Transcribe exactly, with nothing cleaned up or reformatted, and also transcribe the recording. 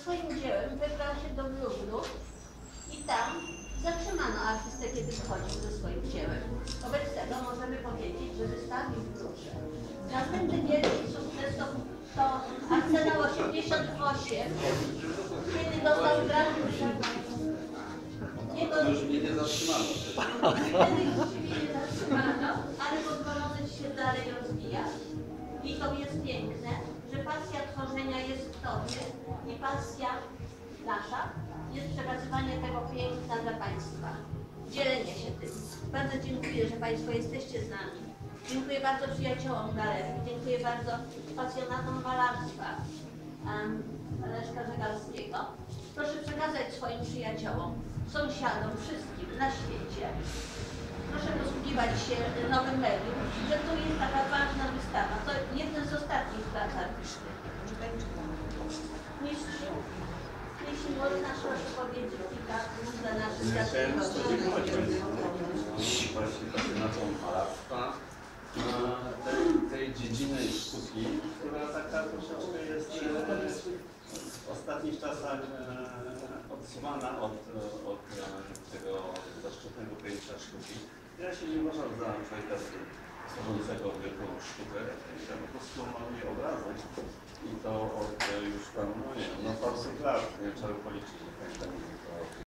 swoim dziełem wybrał się do Luwru i tam zatrzymano artystę, kiedy wychodził ze swoim dziełem. Wobec tego możemy powiedzieć, że wystawił w Luwrze. Następny wielki sukces to, to Arsenał osiemdziesiąt osiem, kiedy dostał grant. Nie, to już mnie nie zatrzymano. Wtedy już mnie nie zatrzymano, ale pozwolono ci się dalej rozwijać. I to jest piękne, że pasja tworzenia jest w tobie i pasja nasza jest przekazywanie tego piękna dla Państwa. Dzielenie się tym. Bardzo dziękuję, że Państwo jesteście z nami. Dziękuję bardzo przyjaciołom galerii. Dziękuję bardzo pasjonatom malarstwa um, Leszka Żegalskiego. Proszę przekazać swoim przyjaciołom, sąsiadom, wszystkim na świecie. Proszę posługiwać się nowym medium, że tu jest taka ważna wystawa. To jeden z ostatnich prac artystycznych. Mistrzu, jeśli można, proszę powiedzieć kilka słów dla naszych Chciałem podziękować właśnie pasjonatom malarstwa, tej, tej dziedziny sztuki, która taka troszeczkę jest w ostatnich czasach odsuwana od, od tego zaszczytnego pojęcia sztuki. Ja się nie uważam za człowieka stworzącego wielką sztukę, ja po prostu maluję obrazy i to od już tam, no nie, no paru lat, nie trzeba policzyć, nie pamiętam.